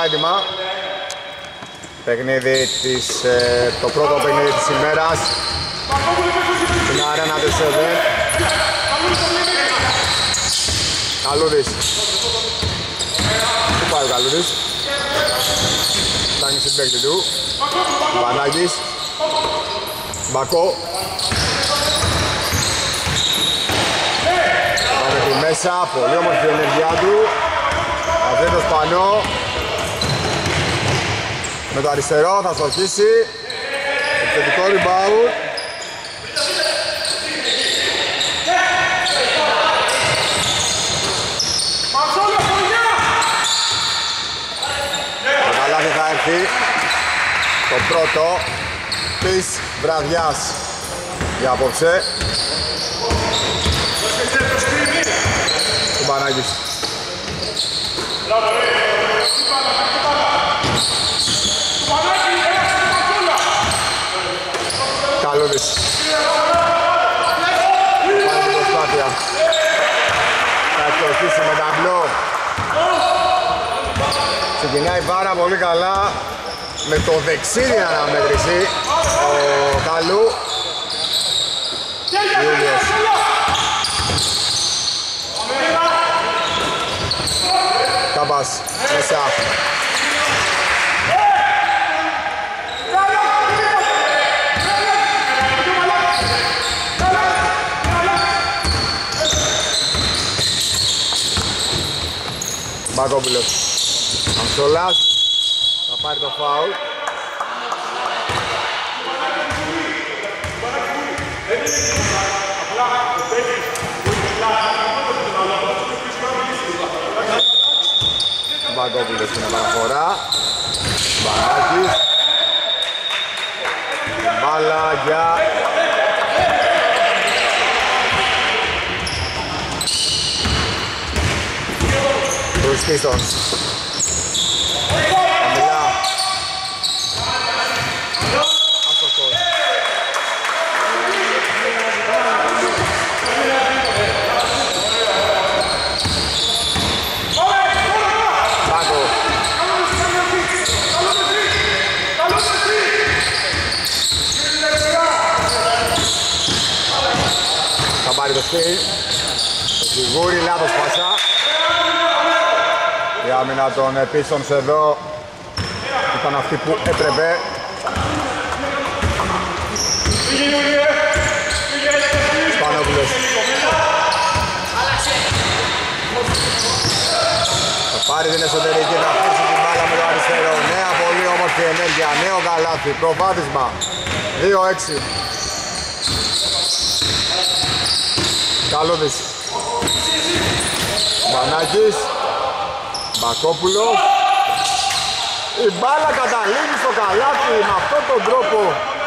όλα έτοιμα. Παιχνίδι το πρώτο παιχνίδι της ημέρας. Στην Arena του Σεβέν. Καλούδης. Πού πάει ο Καλούδης? Φτάνει στην παίκτη του. Βανάκης. Μπακό. Πάμε εκεί μέσα. Πολύ όμορφη η ενέργειά του. Αβέτος Πανώ. Με το αριστερό θα στοχίσει. Επιθετικό rebound. Το καλάθι θα έρθει. Το πρώτο της βραδιάς για απόψε. Κουμπανάκης. Καλούδης. Πάει την προσπάθεια. Θα εκτοχίσει με ταμπλό. Ξεκινάει πάρα πολύ καλά με το δεξί αναμέτρηση ο Καλού. Ιούλιος. Κάμπας μέσα. Μπακόπουλος. Αμψολάς θα πάρει το φάουλ. Μπακόπουλος στην επαναφορά. Μπανάκης. Μπάλα για τους Pistons. Χαμηλά. Άστοχος. Πάγκο. Θα πάρει το σκριν. Το σιγούρι, λάθος πάσα. Η άμυνα των Pistons εδώ ήταν αυτή που έπρεπε. Σπανόπουλος. Θα πάρει την εσωτερική, να αφήσει την μπάλα με το αριστερό. Νέα πολύ όμορφη ενέργεια, νέο καλάθι, προβάδισμα. 2-6. Καλούδης. Μπανάκης. Μπακόπουλος. Η μπάλα καταλήγει στο καλάθι με αυτόν τον τρόπο.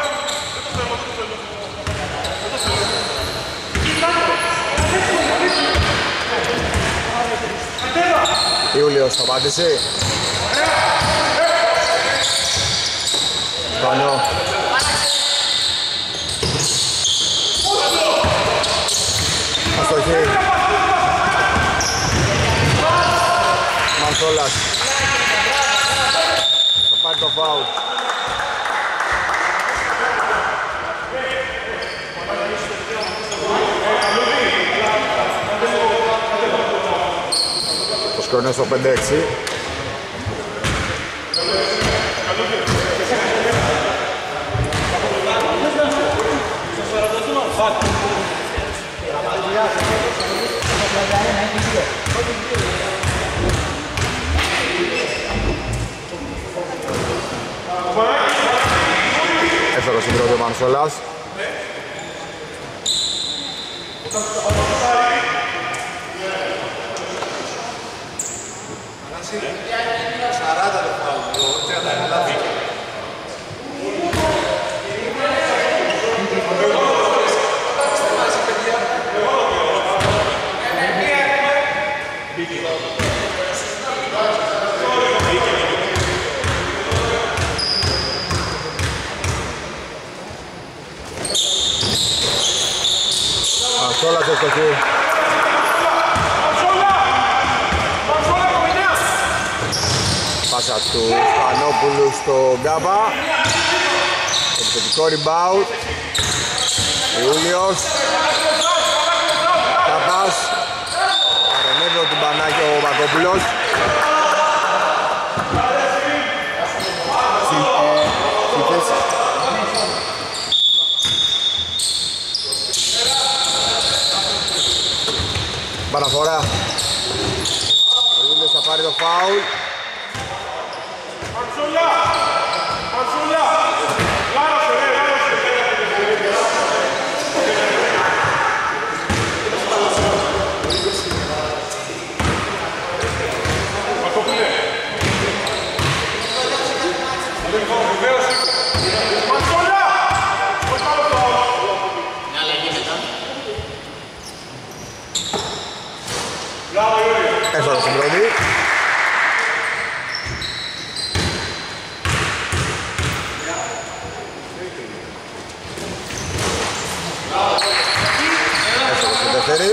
Ιούλιος θα απαντήσει. Πανώ. Αστοχή. Μανσόλας. Θα πάρει το φάουλ. Το σκορ είναι στο 5-6. Έφερε στην πρώτη ο Μανσόλας. Μανσόλας ευστοχή. Πάσα μέσα του Σπανόπουλου στο Γκάμπα. Επιθετικό rebound. Ιούλιος. Κάπας. Αρενεύει ο τυμπανάκι ο Μπακόπουλος. Παραφορά. Ο Ιούλιος θα πάρει το φάουλ. Έσοδο στην πρώτη. Έσοδο στην δεύτερη.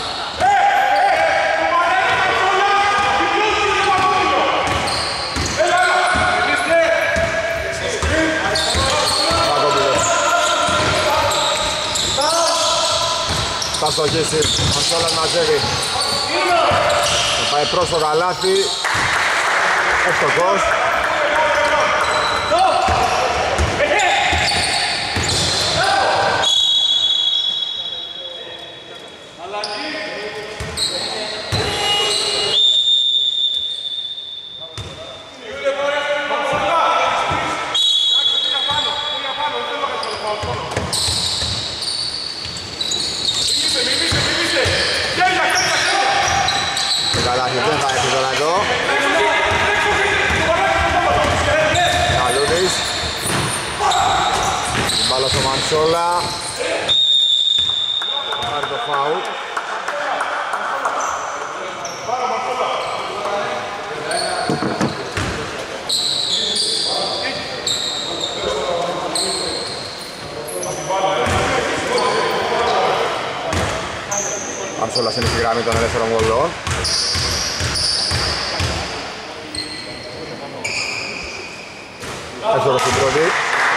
Θα στοχίσει, Μανσόλας μαζεύει. Θα πάει προς το καλάθι. Εύστοχος. Μανσόλα θα πάρει το φάουλ. Μανσόλας είναι στη γραμμή των ελεύθερων βολών. Έσοδο στην πρώτη.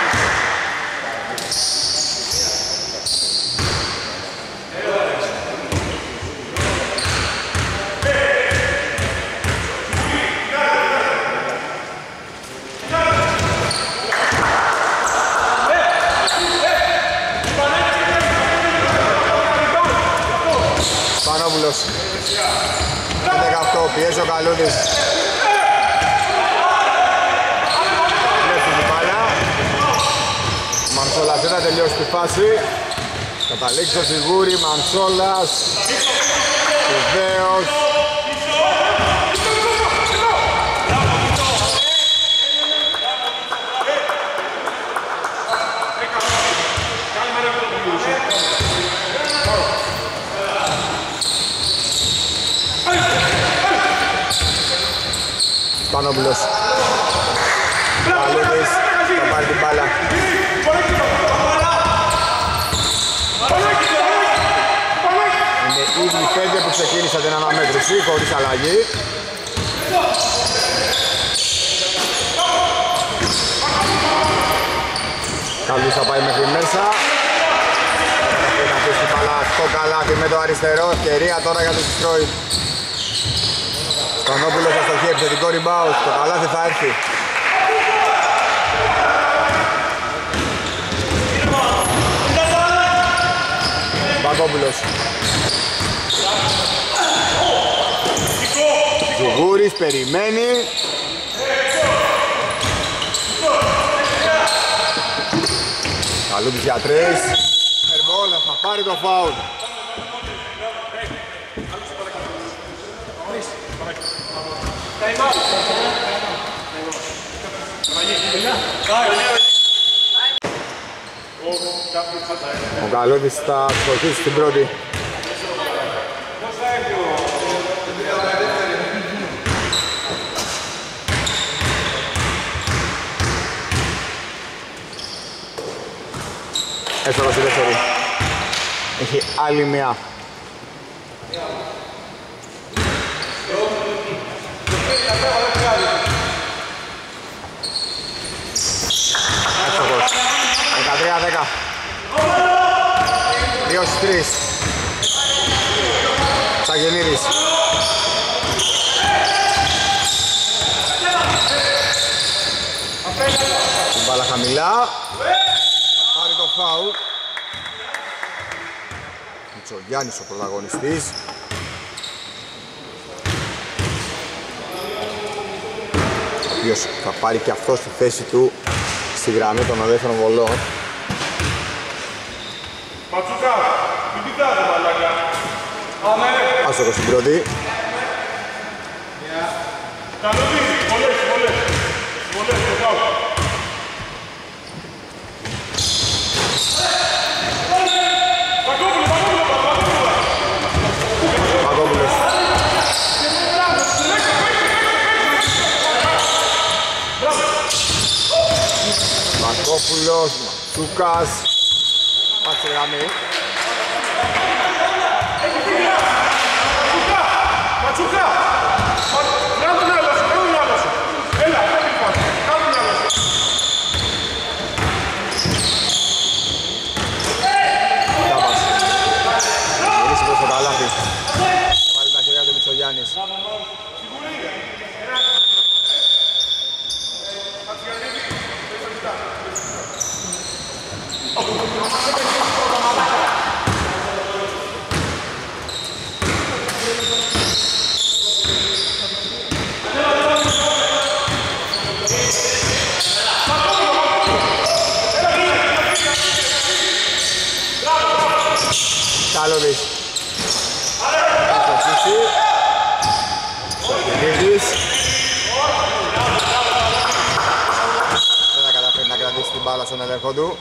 Σπανόπουλος. 18, πιέζει ο Καλούδης. Βλέπει την μπάλα. Ο Μανσόλας δεν θα τελειώσει τη φάση. Καταλήξει το σιγούρι, Μανσόλας. Βεβαίως. Σπανόπουλος. Καλούδης θα πάρει την μπάλα. Είναι ήδη 5 που ξεκίνησαν την αναμέτρηση χωρίς αλλαγή. Καλούς θα πάει μέχρι μέσα. Θα αφήσει την μπάλα στο καλάθι με το αριστερό. Ευκαιρία τώρα για το Detroit. Σπανόπουλος θα στοχεί, επιθετικό rebound, το καλάθι θα έρθει. Μπακόπουλος. Ζουγούρης περιμένει. Καλούδης για 3. Ερμόλα θα πάρει το φάουλ. Ο Καλούδης θα στοχίσει στην πρώτη. Έσοδο στη δεύτερη. Έχει άλλη μία. 13-10. 2-3. Σαγενίδης. Την μπάλα χαμηλά. Πάρει το φάουλ. Μητσογιάννης ο πρωταγωνιστής. Ο οποίος θα πάρει και αυτό στη θέση του στη γραμμή των αδέφερων βολών. Ματσουκά, μην κοιτάζε μαλάκα. Άστοχος στην πρώτη. Καλοδίδει, βολές, το κάου. Παγκόπουλος. Παγκόπουλος, Ματσούκας. Πάτσε γραμμή. Ματσουκά, κάνε τον άλλο σου, έλα, κάνε τον άλλο σου. Τάπας. Γυρίσει προς το καλάθι. Θα βάλει τα χέρια του Μητσογιάννης. Καλώδης. Θα αρχίσει. Σαγενίδης. Δεν θα καταφέρει να κρατήσει την μπάλα στον έλεγχο του.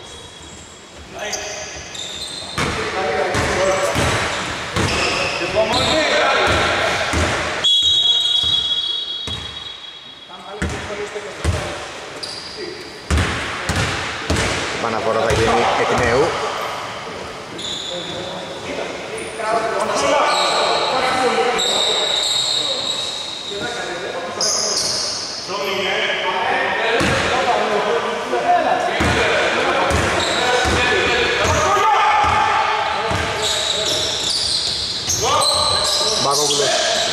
Η επαναφορά θα γίνει εκ νέου. Μπακόπουλος.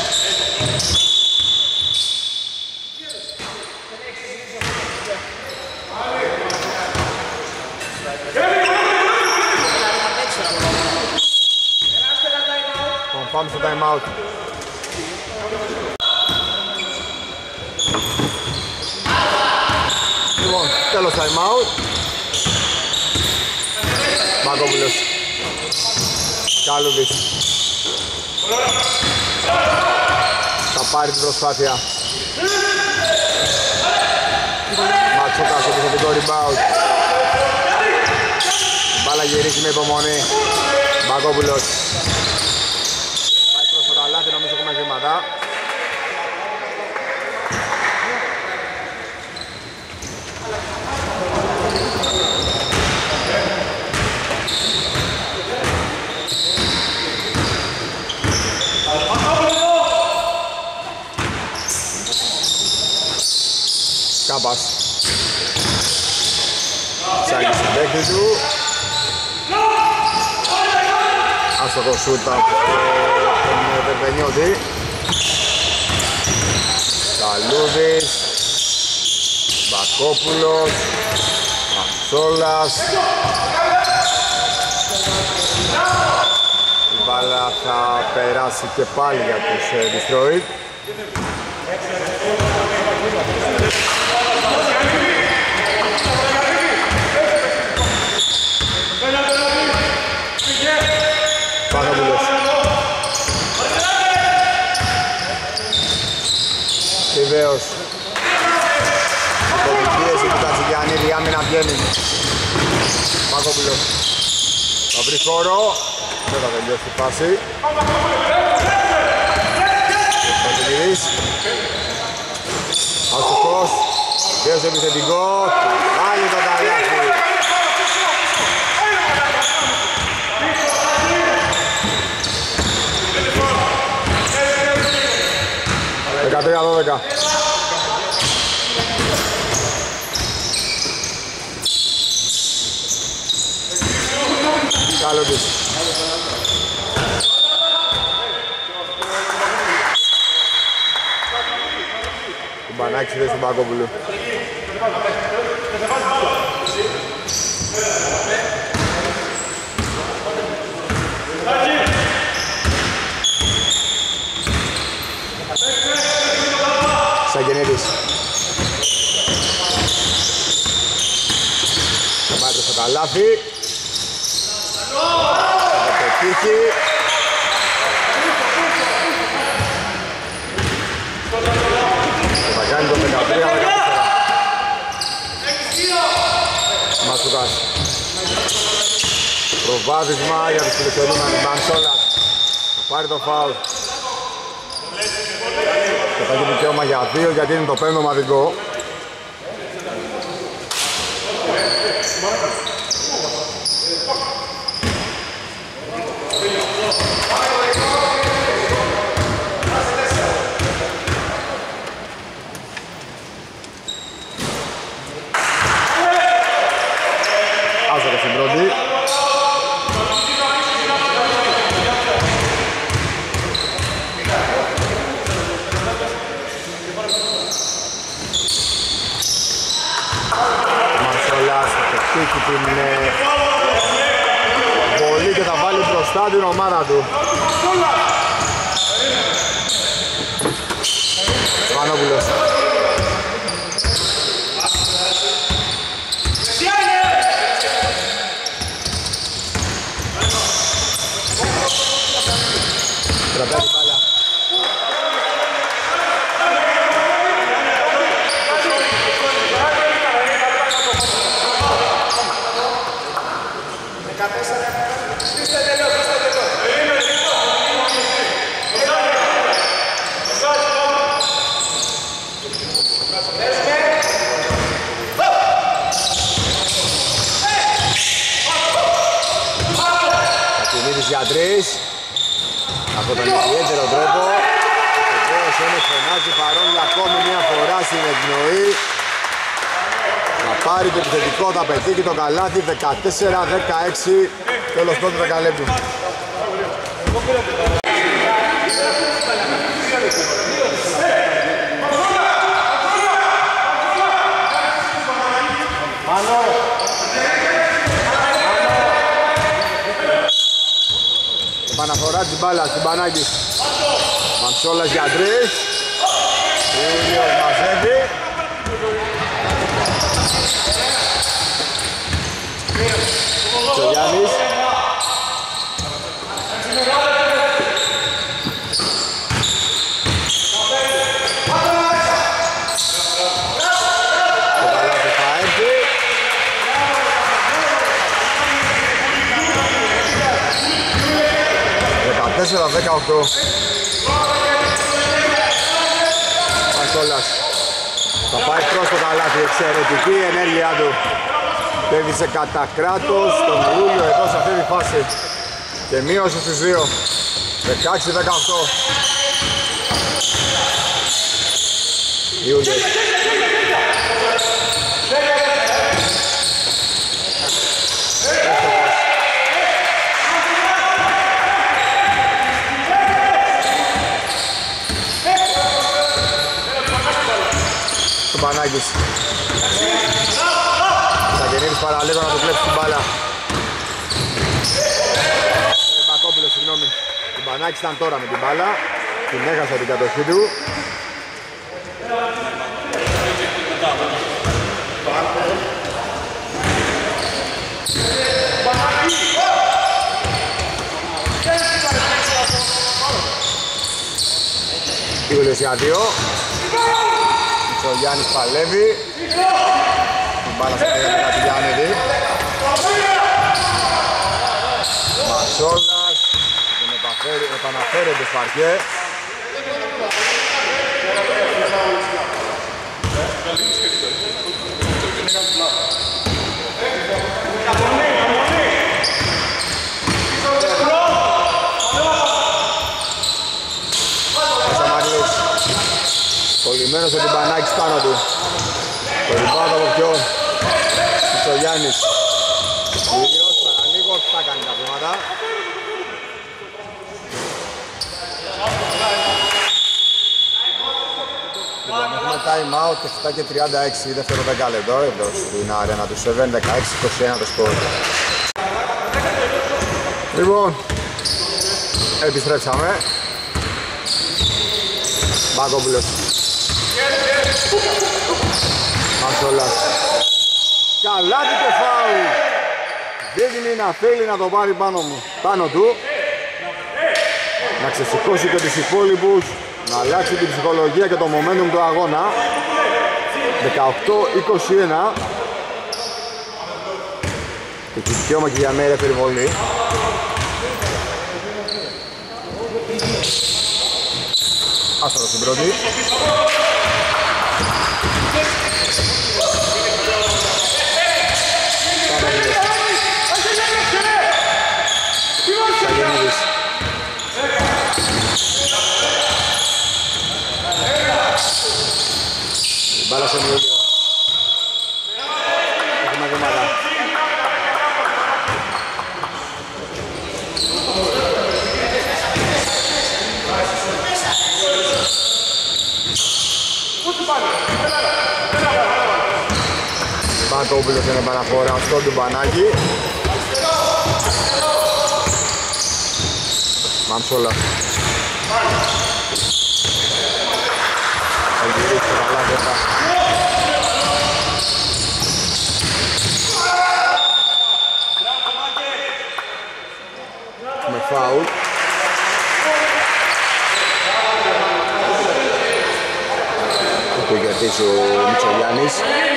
Πάμε στο time out. Λοιπόν, τέλος time out. Μπακόπουλος. Καλούδης. Θα πάρει την προσπάθεια. Ματσούκας, επιθετικό rebound. Μπάλα γυρίζει με υπομονή. Μπακόπουλος. Πάει προς το καλάθι, νομίζω έχουμε βήματα. Κάμπας. Ψάχνει στην παίκτη του. Άστοχο σούτ από τον Βερβενιώτη. Καλούδης. Μπακόπουλος. Μαψόλας. Η μπάλα θα περάσει και πάλι για τους Destroyed. Παγαπούλος. Βεβαίως. Από την πίεση του Κατσιγιάννη, η άμυνα βγαίνει. Παγαπούλος. Θα βρει χώρο. Δεν θα τελειώσει η φάση. Κατσιγιάννης. Αστοχός. Βεβαίως επιθετικό. Πάλι το καλάθι. 13-12. Καλώτης. Κουμπανάκης θέση του Μπακόπουλου. Σαγγενίδης. Θα πάρει στο καλάθι. Θα πετύχει. Θα κάνει το 13-14. Μασουκάς. Προβάδισμα για τους φιλοξενούμενους. Μανσόλας. Θα πάρει το φάουλ. Και θα έχει δικαίωμα για 2 γιατί είναι το 5ο ομαδικό. Άσορα στην πρώτη. Τύχει την βολή και θα βάλει μπροστά την ομάδα του. Πανόπουλος. Κρατάει την μπάλα. Για 3 από τον ιδιαίτερο τρόπο. Βεβαίως όμως φωνάζει παρόλα ακόμη μια φορά στην εκπνοή. Θα πάρει το επιθετικό, θα πετύχει το καλάθι. 14-16 τέλος πρώτου δεκαλέπτου. Επαναφορά της μπάλας, Κουμπανάκης. Μαντσόλας για 3. Ήλιος μαζεύει. Τσογιάννης. Το καλάθι θα έρθει. Τέσσερα 18. Μαντσόλας θα πάει προς το καλάθι, εξαιρετική ενέργειά του. Πέβησε κατά κράτος τον Ιούλιο εδώ σε αυτή τη φάση και μείωσε στις 2. 16-18. Ιούλιος. Πανάκης. Σαγγενίδης παραλίγο να του κλέψει την μπάλα. Μπακόπουλος, συγγνώμη. Ο Πανάκης ήταν τώρα με την μπάλα. Την έχασε την κατοχή του. Ιούλιος για 2. Ο Γιάννης παλεύει. Την μπάλα στα χέρια του Γιάννηδη. Μασόλας. Τον επαναφέρεται στο παρκέ. Κολλημένος ο Τιμπανάκης πάνω του. Το rebound από ποιον. Ο Γιάννης. Ήλιος, παραλίγο Σωστά κάνει τα βήματα. Λοιπόν, έχουμε time out 7 και 36 δεύτερο δεκάλεπτο εδώ στην αρένα του 7, 16-21 το σκορ. Λοιπόν, επιστρέψαμε. Μπακόπουλος. Μασόλας. Καλάτι και φάουλ. Δείχνει να θέλει να το πάρει πάνω του. Να ξεσηκώσει και τους υπόλοιπους. Να αλλάξει την ψυχολογία και το momentum του αγώνα. 18-21. Έχει δικαίωμα και για μια ελεύθερη βολή. Άστατο στην πρώτη. Σαγενίδης. Η μπάλα στον Ιούλιο. Έχουμε γεμάτα. Μπακόπουλος είναι παραφορά στον Τουμπανάκη. Μαμψόλα. Θα γυρίσει καλά βέβαια. Με φάουλ. Το κερδίσει ο Μητσογιάννης.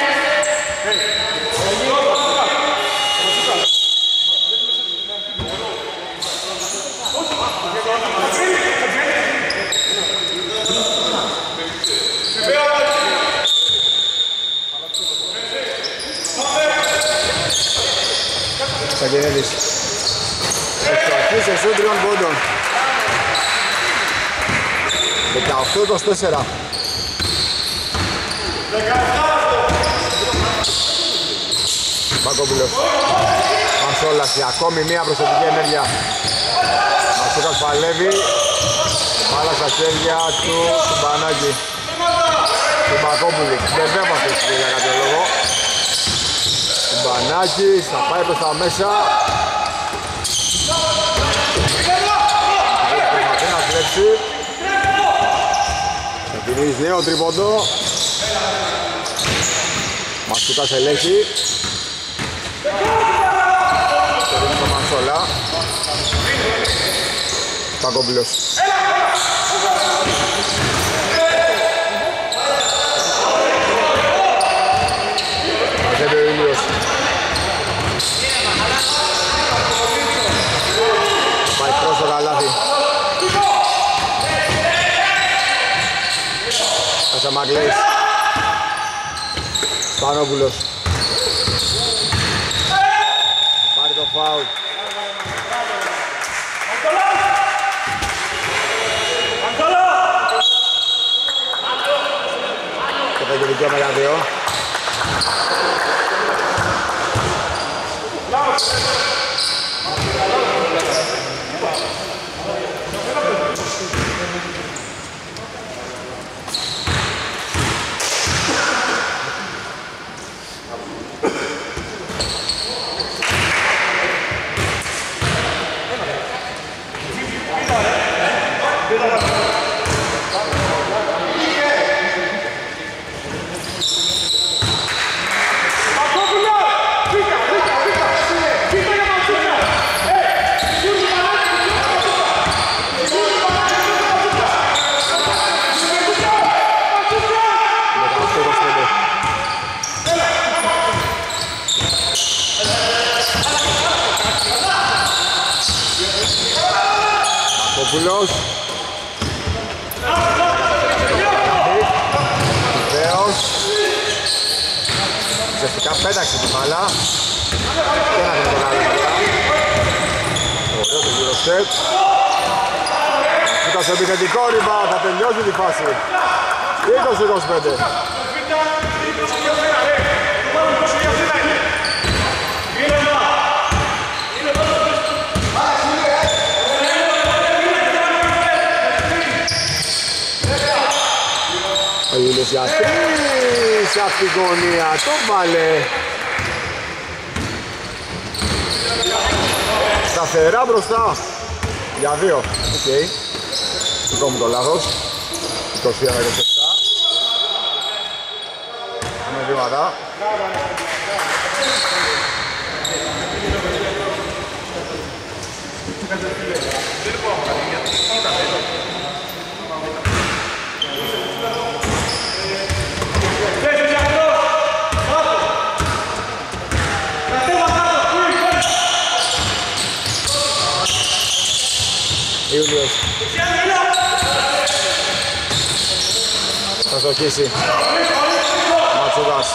Σαγενίδης. Εξοχή σε σούτ 3 πόντων. 18-24. Μπακόπουλος. Μασόλας για ακόμη μία προσωπική ενέργεια. Μασούκας παλεύει. Μπάλα στα χέρια του Μπανάκη. Του Μπακόπουλου. Δεν δέμαστε για κάποιο λόγο. Του Μπανάκη θα πάει προς τα μέσα. Προσπαθεί να κλέψει. Θα κινήσει νέο τρίποντο. Μασούκας ελέγχει. Το δίνει το Μασόλα. Πακόπουλος. Μαζεύει ο Ήλιος. Πάει προς το καλάθι. Κασαμαγλής. Σπανόπουλος. Πάρει το φάουλ. Και θα έχει δικαίωμα για 2. Παπούλος. Βεβαίως. Ουσιαστικά πέταξε την μπάλα. Και ένα είναι το καλό. Ωραίο το γύρο στεπ. Κοίτα στο επιθετικό ριμπά, θα τελειώσει τη φάση. 20-25. Παπαδόπουλος για 3 από την γωνία, το βάλε. Σταθερά μπροστά για 2. Οκ. Δικό μου το λάθος. 21-27. Με βήματα. Ιούλιος θα στοχίσει. Ματσούγας.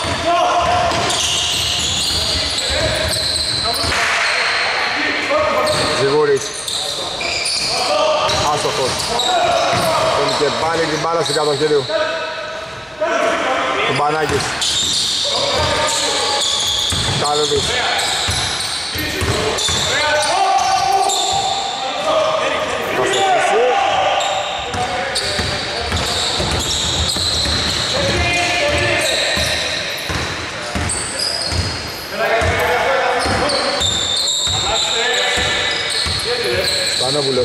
Ζιγούρης. Άστοχος. Παίρνει και πάλι την μπάλα στην κατοχή του. Κουμπανάκης. Καλούδης. Θα στοχίσει. Σπανόπουλος.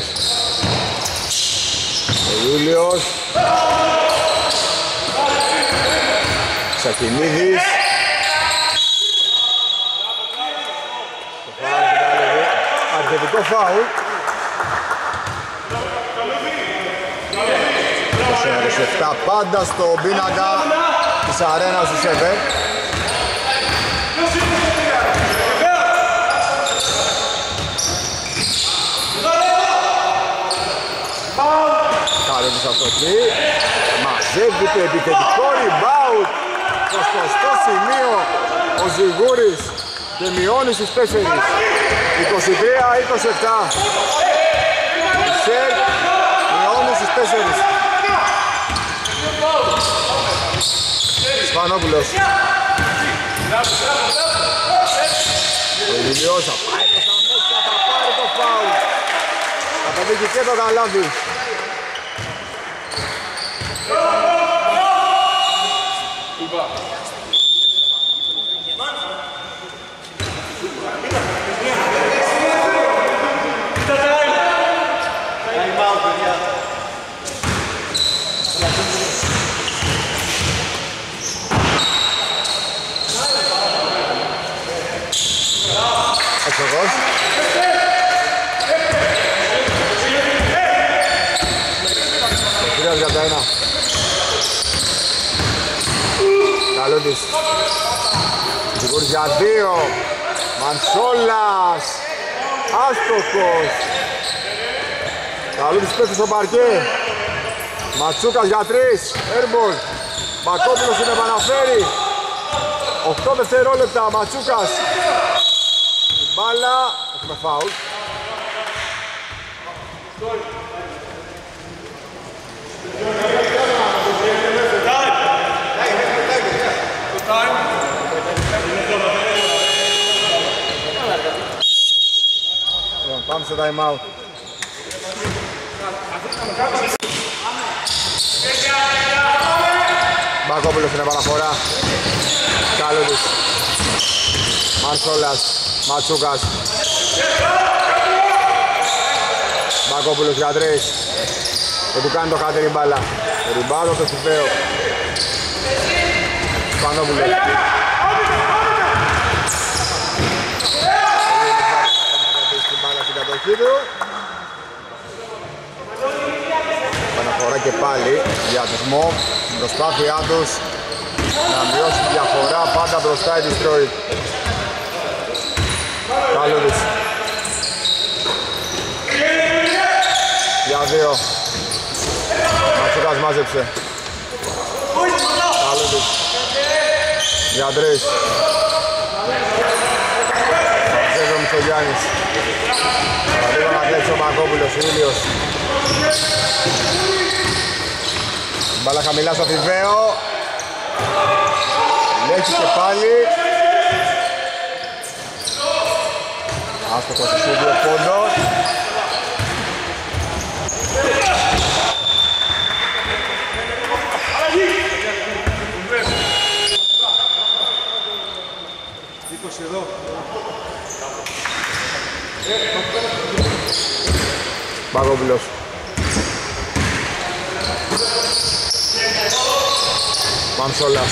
Ο Ιούλιος. Σακινίδης. Αρχιετικό φάουλ. 27 πάντα στο πίνακα της αρένας του ΣΕΒΕ. Κάρε της αυτοκή. Μαζεύει το επιθετικό rebound. Στο σωστό σημείο ο Ζιγούρης και μειώνει στους 4. 23-27. Σερ μειώνει στους 4. Σπανόπουλος. Ο Ηλιός θα πάει προς τα μέσα, θα πάρει το φάουλ. Θα πετύχει και το καλάθι. Εξωγός. Ο 3-31. Καλούτης. Ζιγούρης για 2. Μανσόλας. Άστοχος. Καλούτης πέφτει στο παρκέ. Ματσούκας για 3. Airball. Μπακόπουλος την επαναφέρει. 8 δευτερόλεπτα. Ματσούκας. Μπάλα, έχουμε φάουλ. Πάμε σε time out. Μπακόπουλος στην επαναφορά. Καλούδης. Μανσόλας. Ματσούκας. Μπακόπουλος για 3. Και του κάνει το χάτερη μπάλα. Ριμπάδο το Φιφαίο. Σπανόπουλος. Την μπάλα στην κατοχή του. Παναφορά και πάλι για τους ΜΟΒ. Στην προσπάθειά τους να μειώσει τη διαφορά. Πάντα μπροστά η Detroit. Καλούδης. Για 2. Ματσούκας μάζεψε. Καλούδης. Για 3. Μαζεύει ο Μητσογιάννης. Παραδείγμα να κλέψει ο Μπακόπουλος, Ήλιος. Μπάλα χαμηλά στο Φιβαίο. Λέχει και πάλι. Άστοχος στους 2 πόντων. Παγόπουλος. Μαμσόλας.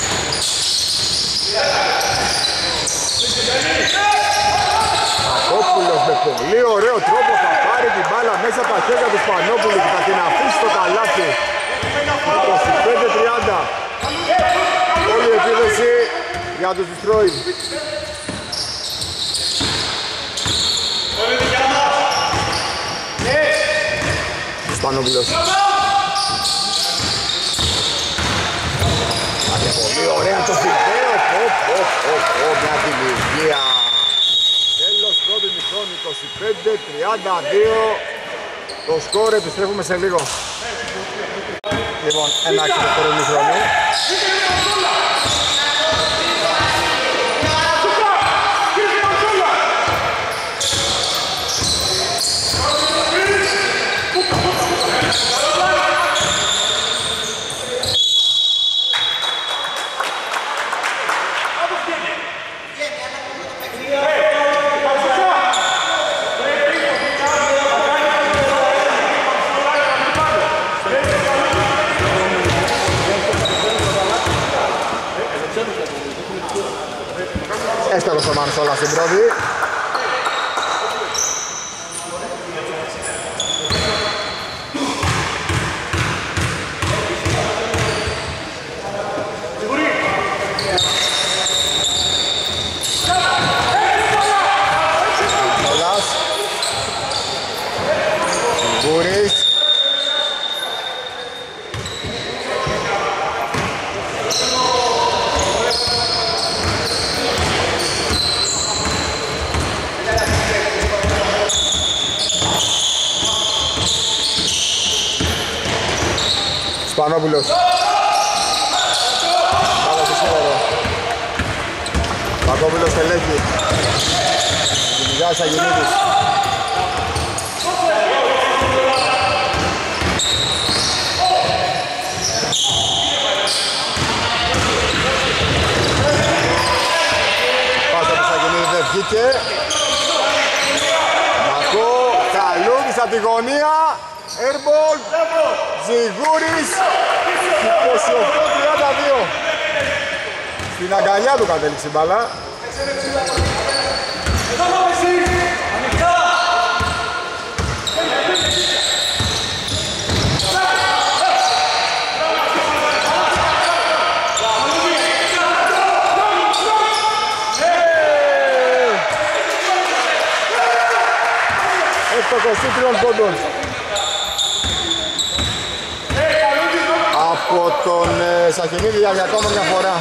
Παγόπουλος με πολύ ωραίο τρόπο θα πάρει την μπάλα μέσα από τα χέρια του Σπανόπουλου και θα την αφήσει στο καλάθι. 25-30. Όλη η επίδεση για τους Detroit. Σπανόπουλος. Πολύ ωραία το φιδαίο. Μια δημιουργία. Τέλος πρώτη μηχρόνη, 25-32. Το σκορ επιστρέφουμε σε λίγο. Λοιπόν, ένα δεύτερο μηχρόνη. Έστελος ο Μανσόλας στην πρώτη. Μανσόλας. Σιμπούρης. Σπανόπουλος. Πάμε στο σύνολο. Πακόπουλος τελέχει. Κυνηγάς Αγενίδης. Πάσα της Αγενίδης δεν βγήκε. Μακό, Καλούδης από τη γωνία. Airball, Ζιγούρης, 28-32. Στην αγκαλιά του κατέληξε η μπάλα. Έστω 23 πόντων. Από τον Σαχινίδη για ακόμα μια φορά.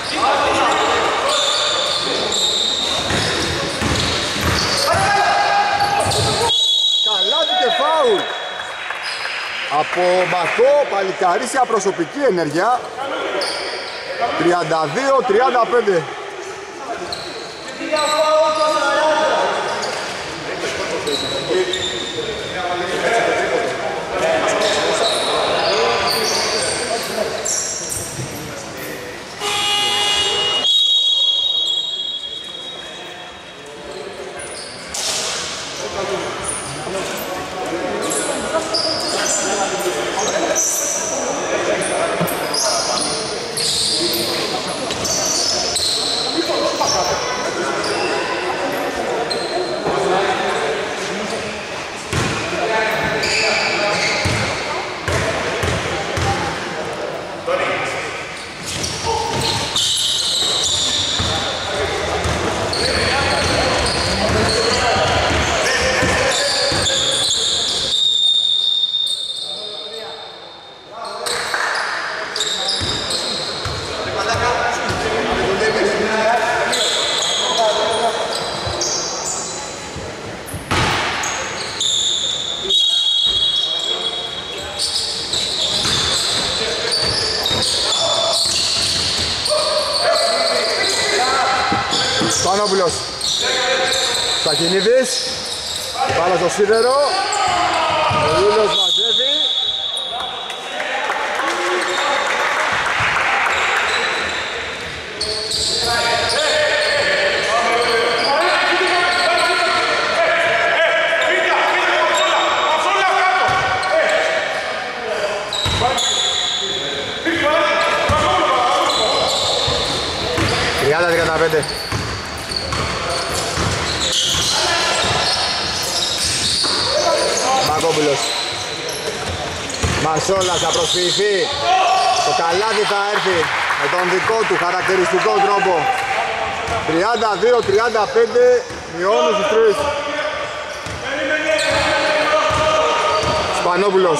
Καλάθι και φάουλ. Από Μακό, παλικαρίσια προσωπική ενέργεια. 32-35. Σπανόπουλος. Σακινίδης. Πάλα στο σίδερο. Ο Ήλιος μαζεύει. 35. Μαγκόπουλος. Μαρσόλας θα προσποιηθεί. Το καλάθι θα έρθει με τον δικό του χαρακτηριστικό τρόπο. 32-35, μειώνουν στους 3. Σπανόπουλος.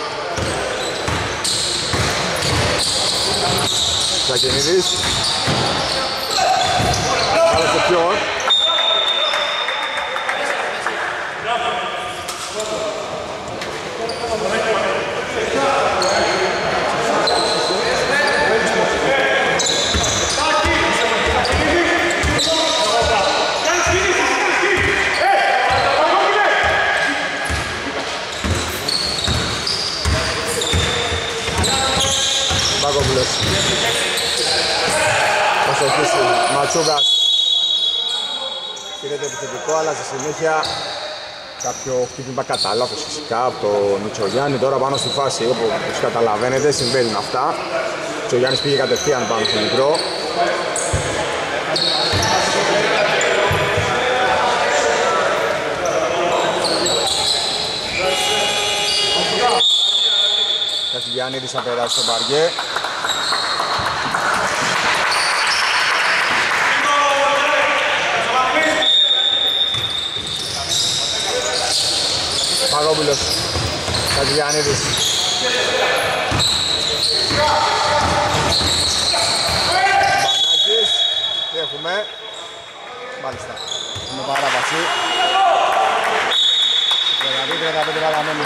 Σακενίδης. Άλλο στο ποιον. Μπακόπουλος. Θα σωθήσει Ματσούγκας. Πήρε το επιθετικό, αλλά στη συνέχεια κάποιο χτύπημα κατά λάθος φυσικά από τον Μητσογιάννη. Τώρα πάνω στη φάση, όπως καταλαβαίνετε, συμβαίνουν αυτά. Ο Μητσογιάννης πήγε κατευθείαν πάνω στο μικρό. Κασιγιάννηδης θα περάσει στο μπαριέ. Παγόπουλος. Κασιγιάννηδης. Μπανάκης. Τι έχουμε. Μάλιστα. Έχουμε παράβαση. 32-35 παραμένει.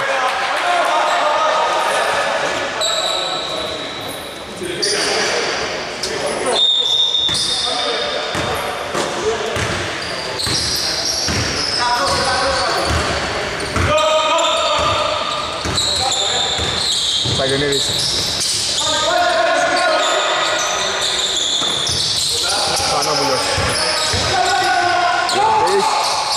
Σαγενίδης. Πανόπουλος. Λαπής.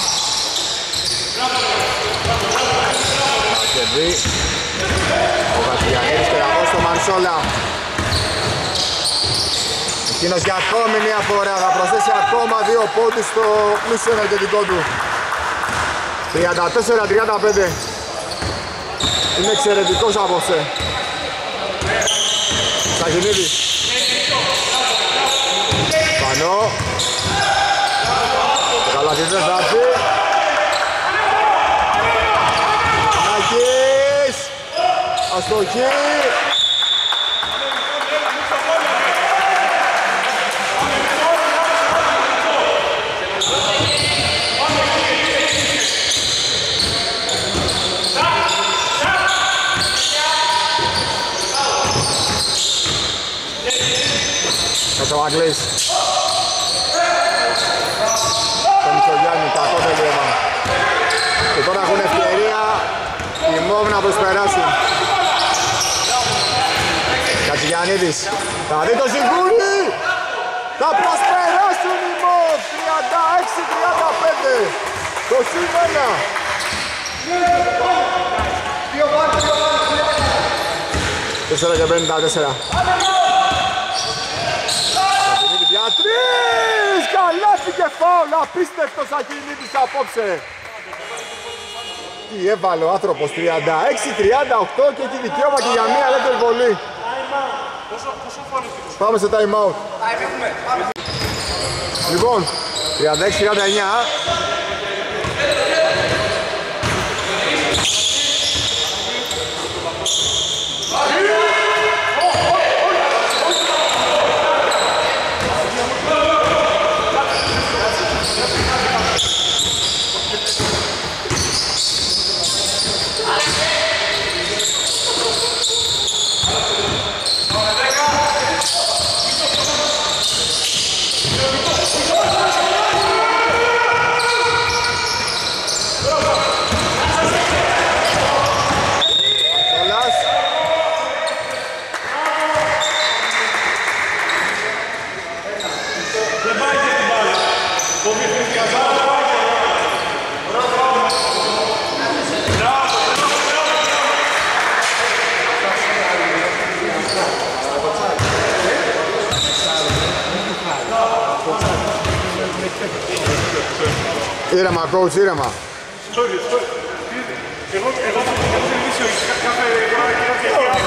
Ακεβή. Ο Βασιλιανίδης περαγός στο Μανσόλα. Εκείνος για ακόμη μια φορά θα προσθέσει ακόμα 2 πόντους στο πλούσιο ενεργετικό του. 34-35. Είναι εξαιρετικός απόψε. Σαγενίδης. Πανώ. Το καλάθι δεν θα έρθει. Νάκης. Αστοχή. Κασαβαγκλής. Το Μητσογιάννη, κακό τελείωμα. Και τώρα έχουν ευκαιρία οι ΜΟΒ να προσπεράσουν. Κατσιγιαννίδης. Θα δει το Ζυγούρι. Θα προσπεράσουν οι ΜΟΒ. 36-35. Το σύμφωνα. 4 και 54. Για 3! Καλάθι και φάουλ! Απίστευτος Ακινήτης απόψε! Τι έβαλε ο άνθρωπος, 36-38 και έχει δικαίωμα και για μία ελεύθερη βολή. Πάμε σε time out. Λοιπόν, 36-39. Ήρεμα, coach, ήρεμα. Εγώ θα κερδίσω κάθε φορά.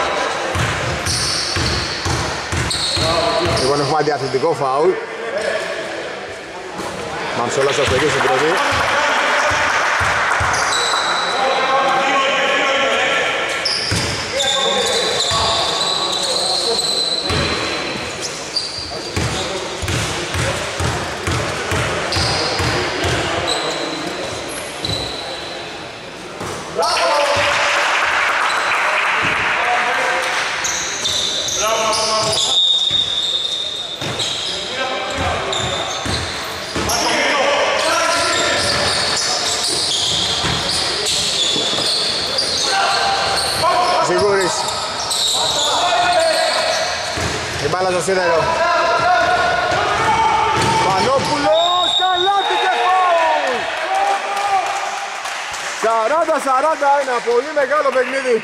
Λοιπόν, έχουμε αντιαθλητικό φάουλ. Μαμψόλας θα στοχίσει στην πρώτη. Σίγουρης. Η μπάλα στο σίδερο. Πανόπουλος, καλάθι και φάουλ. 40-40, ένα πολύ μεγάλο παιχνίδι.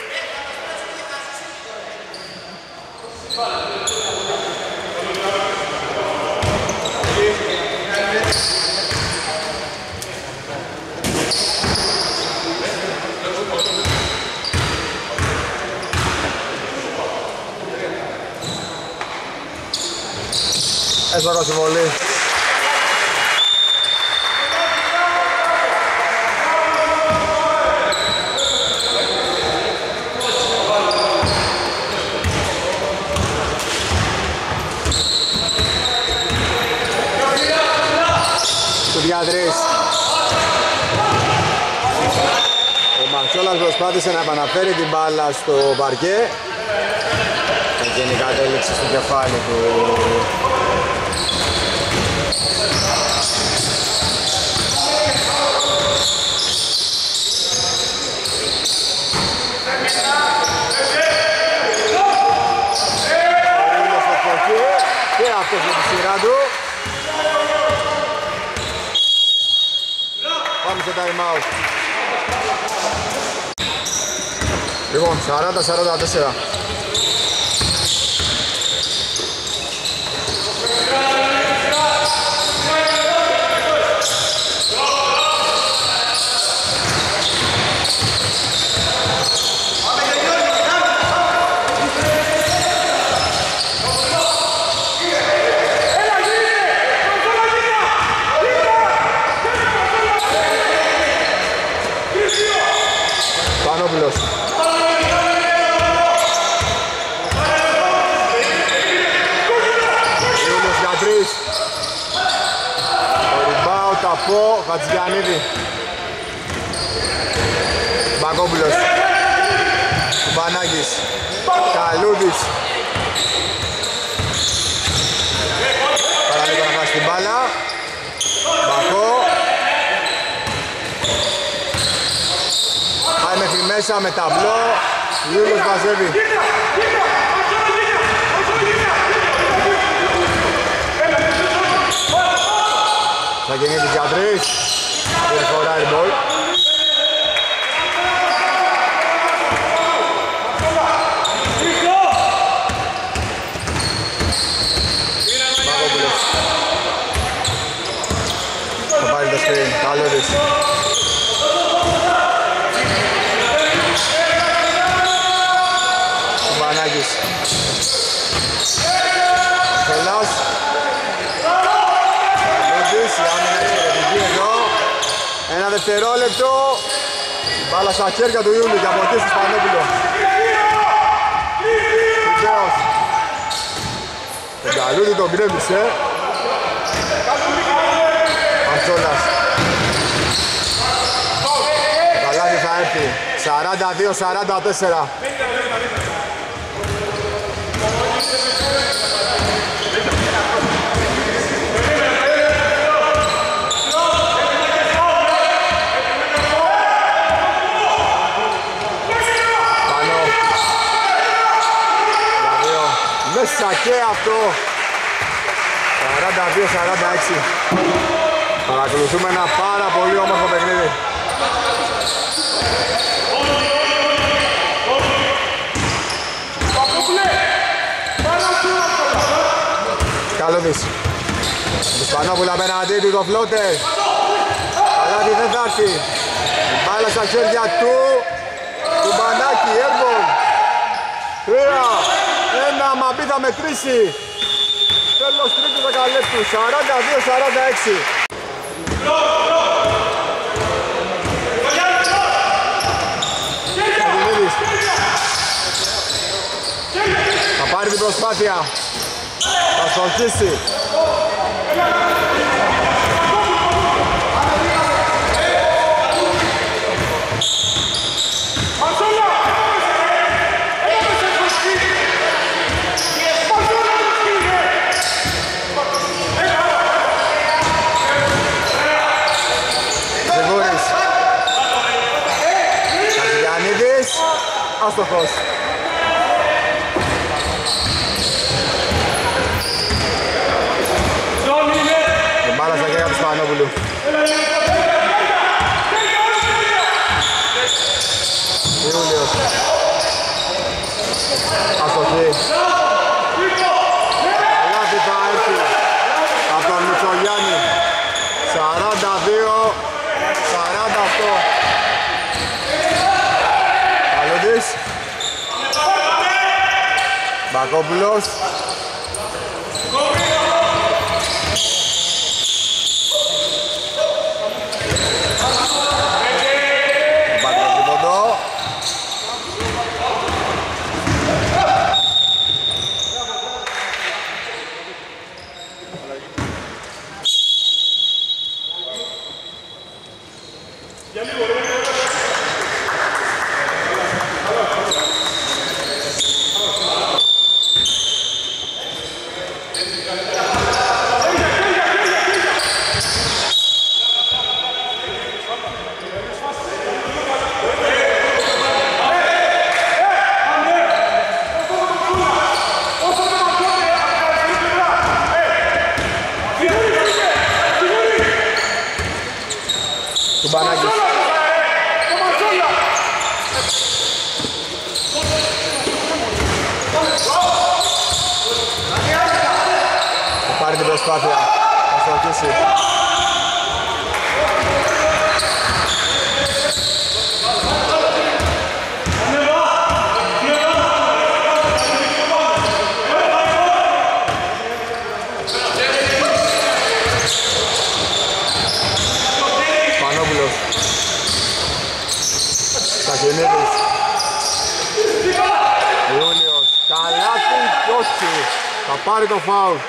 Έσβαρο συμβολή. Του Διάδρης. Ο Μαρτσόλας προσπάθησε να επαναφέρει την μπάλα στο παρκέ. Γενικά κατέληξε στο κεφάλι του. Και αυτός με τη σειρά του. Πάμε στο time out. Λοιπόν, 40-44. Πανόπουλος. Ιούλιος για τρεις. Το rebound από Χατζηγιαννίδη. Μπακόπουλος. Κουμπανάκης. Καλούδης. Παραλίγο να χάσει την μπάλα. Μπακό. Πάει μέχρι μέσα με ταμπλό. Ιούλιος μαζεύει. Θα γεννήθει για τρεις. Δεν φορά airball. Παπόπουλος. Θα πάρει το screen. Καλώδης. Κουμπανάκης. Φελάς. Καλώδης. Η άμυνα εξαιρετική εδώ. Ένα δευτερόλεπτο. Μπάλα στα χέρια του Ιούλου και από εκεί στο Σπανόπουλο. Βεβαίως. Τον Καλούδη τον γκρέμισε. Μαντσόλας. Το καλάθι θα έρθει. 42-44. Πάνω. Μέσα και αυτό. 42-46. Παρακολουθούμε ένα πάρα πολύ όμορφο παιχνίδι. Καλώδης. Του Σπανόπουλα απέναντί του το φλότερ. Κάτι δεν θα έρθει. Η μπάλα στα χέρια του Μπανάκη, airball. 3-1, Μαμπή θα μετρήσει. Τέλος τρίτου δεκαλέπτου, 42-46. Θα πάρει την προσπάθεια. Θα στοχίσει. Ζεγούρης. Χατζηγιαννίδης. Άστοχος. Η μπάλα στα χέρια του Σπανόπουλου. Ιούλιος. Αστοχή. Λάθη θα έρθει από τον Μητσογιάννη. 42-48. Καλούδης. Μπακόπουλος. Προσπάθεια, θα στοχίσει. Σπανόπουλος. Σταχενίδης. Ιούλιος. Καλάθι κι όχι. Θα πάρει το φάουλ.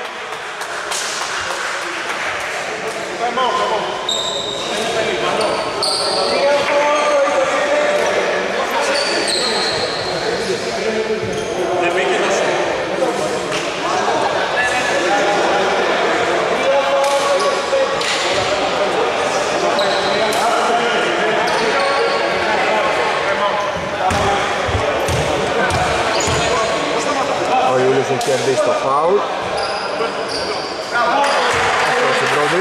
Ο Ιούλιος έχει κερδίσει το φάουλ. Αυτό στην πρώτη.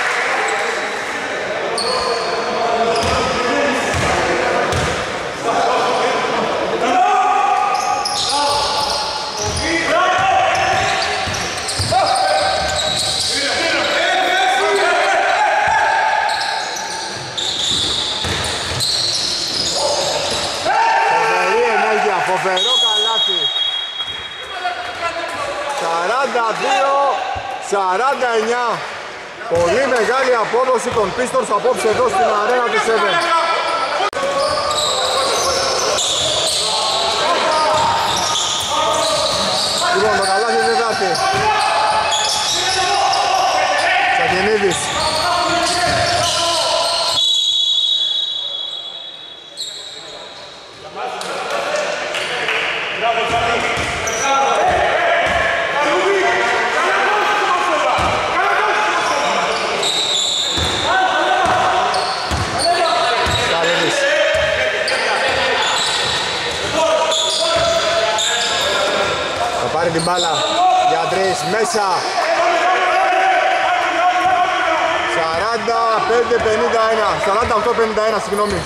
Φοβερό καλάθι. 42-49. Πολύ μεγάλη απόδοση των Pistons απόψε εδώ στην αρένα του 7. Λοιπόν, το καλάθι δεν θα έρθει. Σαγενίδης. Πάρει την μπάλα για τρεις μέσα. 48-51, συγγνώμη.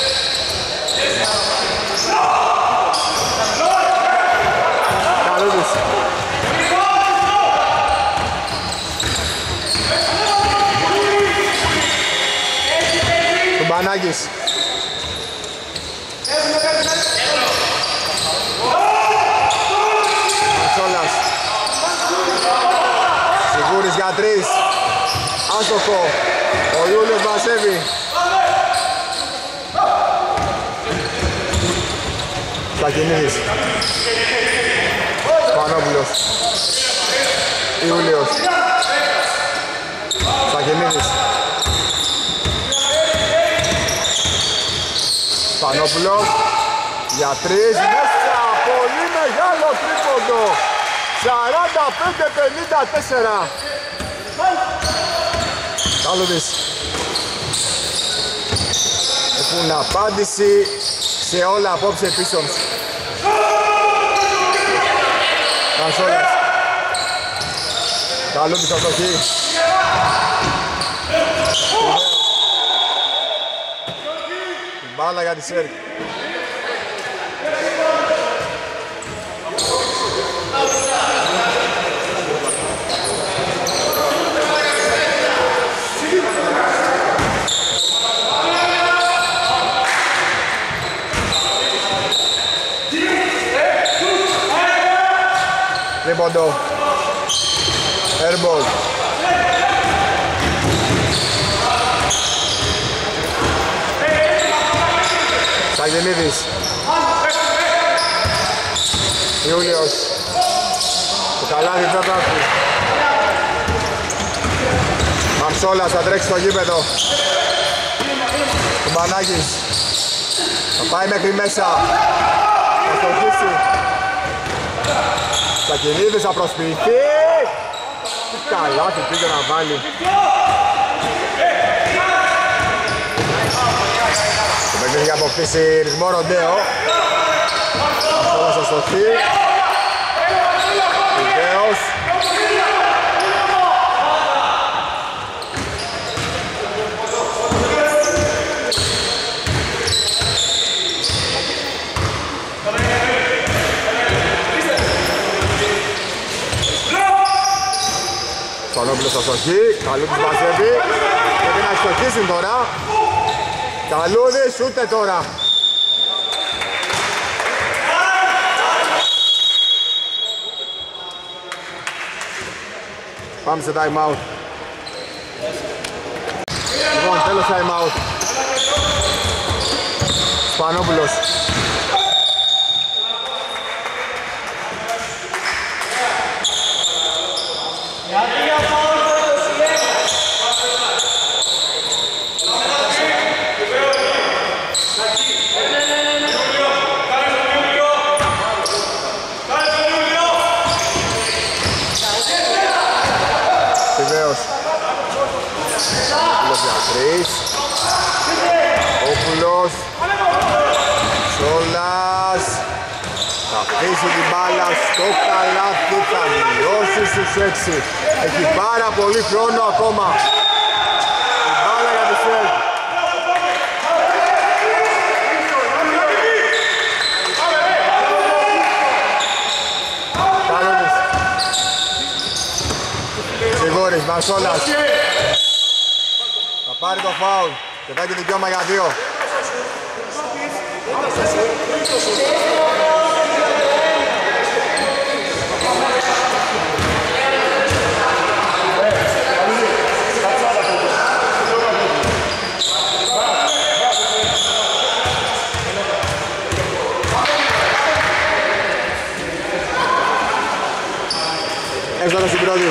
Καλούδης. Πανάγης. Μαντσόλας. Σιγούρης για 3. Άστοχο. Ο Ιούλιος μαζεύει. Σακινίδης. Πανόπουλος. Ιούλιος. Σακινίδης. Πανόπουλος. Για 3. Μέσα. Πολύ μεγάλο τρίποντο. 45-54. Κάλουδης. Έχουν απάντηση σε όλα απόψε πίσω. Μανσόλας. Καλούμπης αστοχή. Την μπάλα για τη ΣΕΡΚ. Τρίποντο. Airball. Σαγενίδης. Ιούλιος. Το καλάδι τέταρτου. Μαμσόλας θα τρέξει στο γήπεδο. Κουμπανάκης. Θα πάει μέχρι μέσα. Θα στοχίσει. Σακινίδης θα προσποιηθεί. Τι καλά του πήγε να βάλει. Το παιχνίδι για αποκτήσει ρυθμό ροντέο. Μανσόλας θα στοχεί. Ιδέως. Πανόπουλος θα στοχεί, Καλούδης μαζεύει, πρέπει να στοχίσουν τώρα. Καλούδης ούτε τώρα. Πάμε σε time out. Λοιπόν, τέλος time out. Πανόπουλος. Όπουλος. Σόλας. Θα αφήσει την μπάλα στο καλάθι, θα μειώσει στους 6. Έχει πάρα πολύ χρόνο ακόμα. Η μπάλα για τη ΣΕΡΚ. Καλούδης. Σιγούρης, Μανσόλας. Θα πάρει το φάουλ και θα έχει δικαίωμα για 2. Έσοδο στην πρώτη.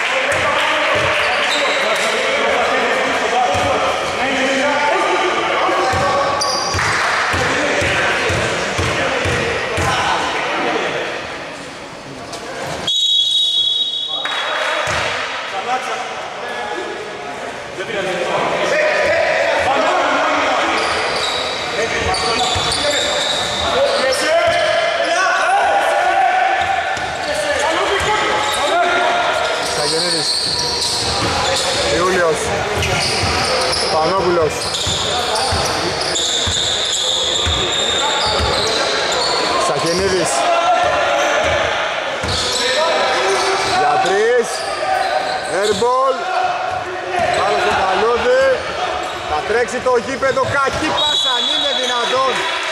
Ιούλιος. Πανόπουλος. Σακενίδης. Για 3. Airball. Πάλι στο Καλούδη. Θα τρέξει το γήπεδο, κακή πάσα, αν είναι δυνατόν.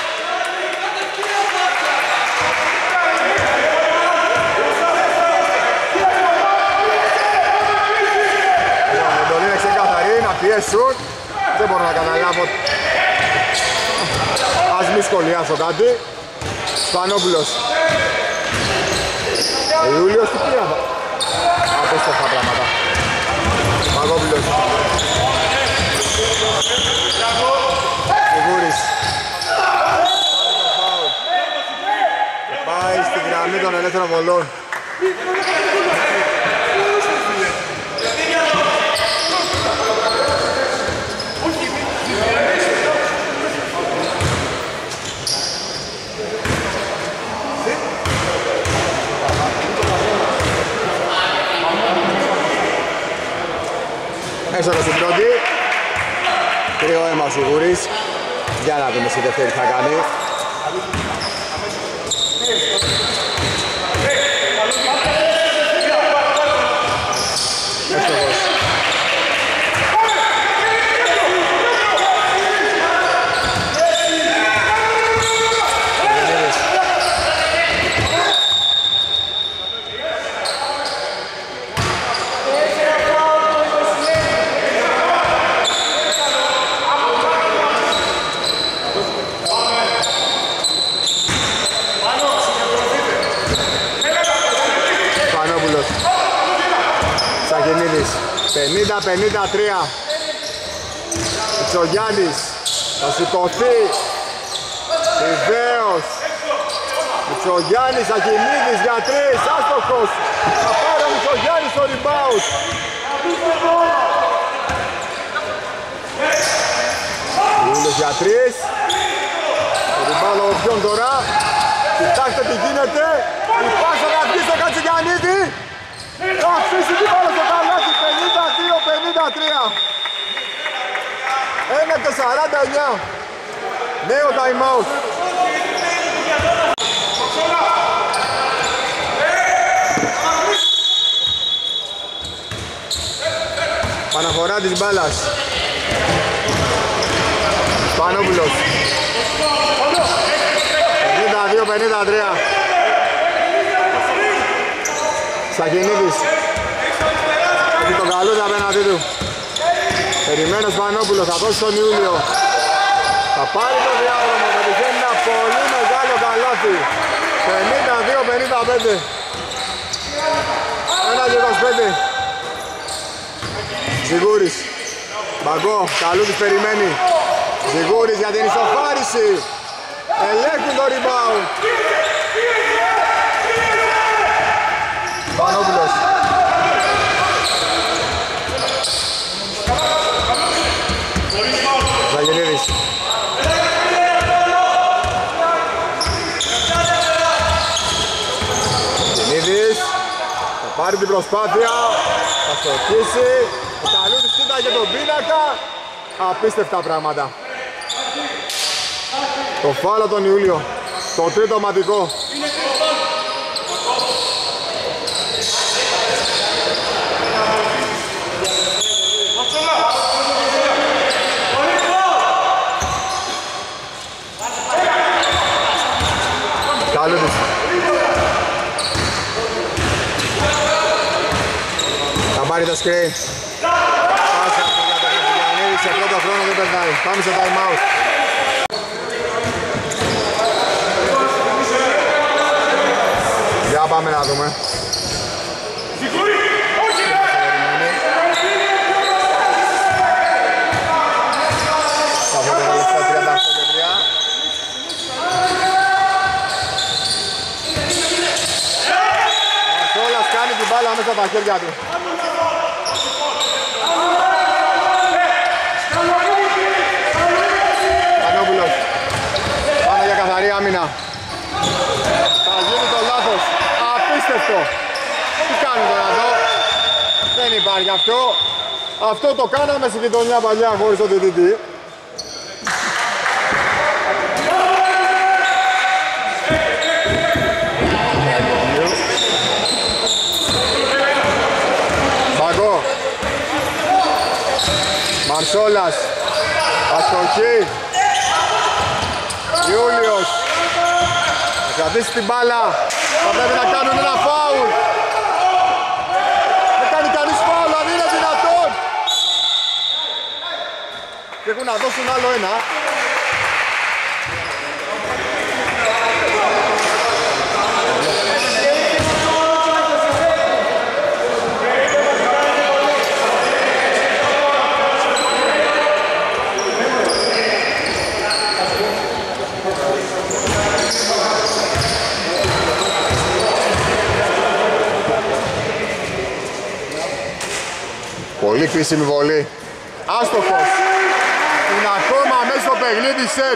Η εντολή είναι ξεκαθαρή, να πιέσει σουτ. Δεν μπορώ να καταλάβω. Ας μη σχολιάσω κάτι. Σπανόπουλος. Ο Ιούλιος τι πήρα. Απίστευτα πράγματα. Παγόπουλος. Σιγούρης. Και πάει στη γραμμή των ελεύθερων βολών. Έσοδο στην πρώτη. Κρύο αίμα ο Σιγούρης. Για να δούμε στη δεύτερη τι θα κάνει. Εύστοχος. Σαγενίδης, 50-53. Μητσογιάννης θα σηκωθεί. Βεβαίως. Μητσογιάννης, Σαγενίδης για 3, άστοχος. Θα πάρει ο Μητσογιάννης στο rebound. Ιούλιος για 3. Το rebound ο ποιον τώρα. Κοιτάξτε τι γίνεται. Η πάσα να βγει στο Κατσικιανίδη. Θα αφήσει την μπάλα στο καλάθι, 52-53. 1-49. Νέο time out. Παναφορά της μπάλας. Σπανόπουλος. 52-53. Σαγενίδης. Έχει τον Καλούδη απέναντί του. Περιμένει ο Σπανόπουλος, θα δώσει τον Ιούλιο. Θα πάρει το διάδρομο, πετυχαίνει ένα πολύ μεγάλο καλάθι. 52-55. 1-25. Σιγούρης. Μπαγκό, Καλούδης περιμένει. Σιγούρης για την ισοφάριση. Ελέγχουν το rebound. Πανόπουλος. Ζαγενίδης. Ζαγενίδης. Θα πάρει την προσπάθεια. Θα στοχίσει. Ο Καλούδης κοίταγε τον πίνακα. Απίστευτα πράγματα. Το φάουλ τον Ιούλιο. Το τρίτο ματικό. Καλούδης. Θα πάρει το screen. Πάσα για τον Κατσικιανίδη, σε πρώτο χρόνο δεν περνάει. Πάμε σε time out. Για πάμε να δούμε. Κάνει την μπάλα μέσα στα χέρια του. Πανόπουλος. Πάμε για καθαρή άμυνα. Θα γίνει το λάθος. Απίστευτο. Τι κάνει τώρα εδώ. Δεν υπάρχει αυτό. Αυτό το κάναμε στη γειτονιά παλιά χωρίς το DDT. Μαρσόλας. Αστοχή. Ιούλιος. Θα κρατήσει την μπάλα. Θα πρέπει να κάνουν ένα φάουλ. Δεν κάνει κανείς φάουλ, αν είναι δυνατόν. Και έχουν να δώσουν άλλο ένα. Πολύ κρίσιμη βολή. Άστοχος. Είναι ακόμα μέσα στο παιχνίδι σερ.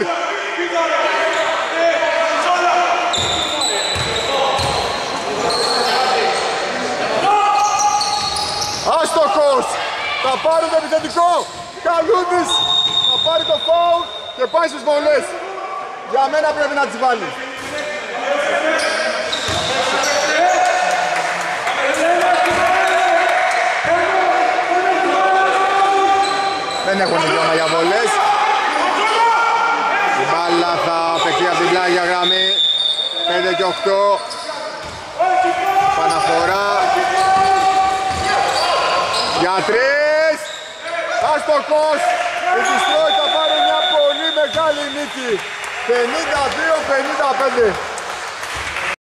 Άστοχος. Θα πάρει το επιθετικό. Καλούδης. Θα πάρει το φάουλ και πάει στις βολές. Για μένα πρέπει να τις βάλει. Δεν έχουν δικαίωμα για βολές. Η μπάλα θα παιχτεί από την πλάγια γραμμή. 5 και 8. Παναφορά. Για 3. Άστοχος. Η Detroit θα πάρει μια πολύ μεγάλη νίκη. 52-55.